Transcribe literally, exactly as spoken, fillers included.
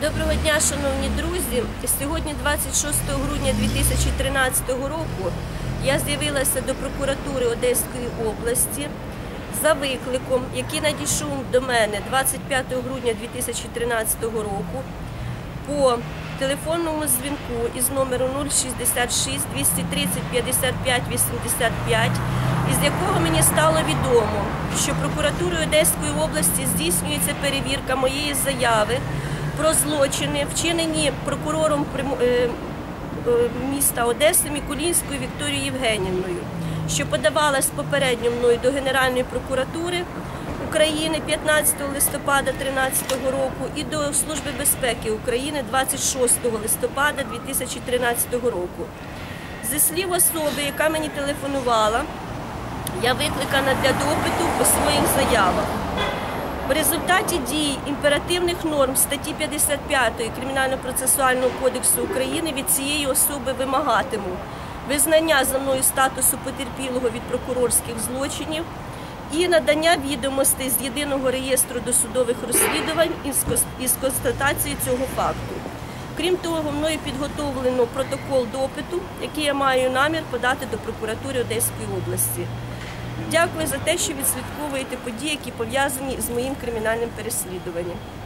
Доброго дня, шановні друзі! Сьогодні, двадцять шостого грудня дві тисячі тринадцятого року, я з'явилася до прокуратури Одеської області за викликом, який надійшов до мене двадцять п'ятого грудня дві тисячі тринадцятого року по телефонному дзвінку із номеру нуль шістдесят шість двісті тридцять п'ятдесят п'ять вісімдесят п'ять, із якого мені стало відомо, що прокуратурою Одеської області здійснюється перевірка моєї заяви про злочини, вчинені прокурором міста Одеси Мікулінською Вікторією Євгенівною, що подавалась попередньо мною до Генеральної прокуратури України п'ятнадцятого листопада дві тисячі тринадцятого року і до Служби безпеки України двадцять шостого листопада дві тисячі тринадцятого року. Зі слів особи, яка мені телефонувала, я викликана для допиту по своїх заявах. В результаті дій імперативних норм статті п'ятдесят п'ятої Кримінально-процесуального кодексу України від цієї особи вимагатиму визнання за мною статусу потерпілого від прокурорських злочинів і надання відомостей з єдиного реєстру досудових розслідувань із констатацією цього факту. Крім того, мною підготовлено протокол допиту, який я маю намір подати до прокуратури Одеської області. Дякую за те, що відслідковуєте події, які пов'язані з моїм кримінальним переслідуванням.